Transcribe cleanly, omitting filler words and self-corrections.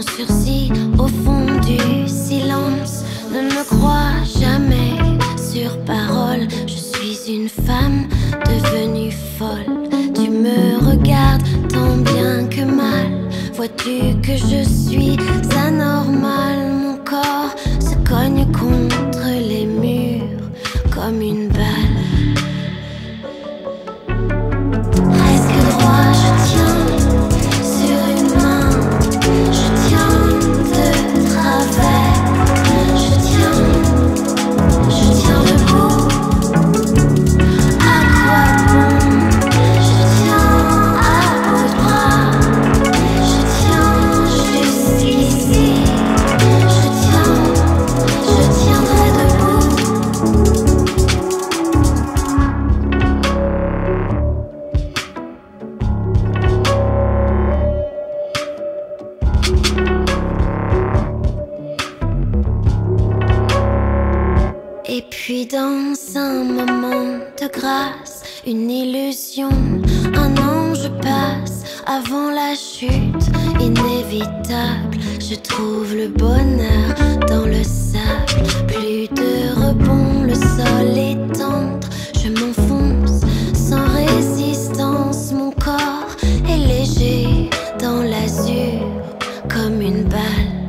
Mon sursis au fond du silence ne me croit jamais sur parole. Je suis une femme devenue folle. Tu me regardes tant bien que mal. Vois-tu que je suis anormale? Mon corps se cogne contre les murs comme une balle. Presque droit, je tiens sur une main, je tiens de travers, je tiens debout. À quoi bon? Je tiens à bout de bras, je tiens juste ici, je tiendrai debout. Et puis dans un moment de grâce, une illusion, un ange passe avant la chute inévitable. Je trouve le bonheur dans le sable, plus de rebond, le sol est tendre. Je m'enfonce sans résistance, mon corps est léger dans l'azur comme une balle.